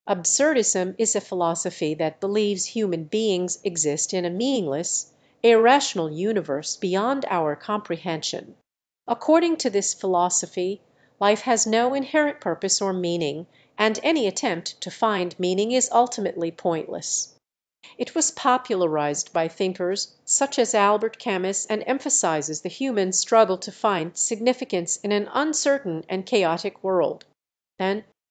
Absurdism is a philosophy that believes human beings exist in a meaningless, irrational universe beyond our comprehension. According to this philosophy, life has no inherent purpose or meaning, and any attempt to find meaning is ultimately pointless. It was popularized by thinkers such as Albert Camus and emphasizes the human struggle to find significance in an uncertain and chaotic world.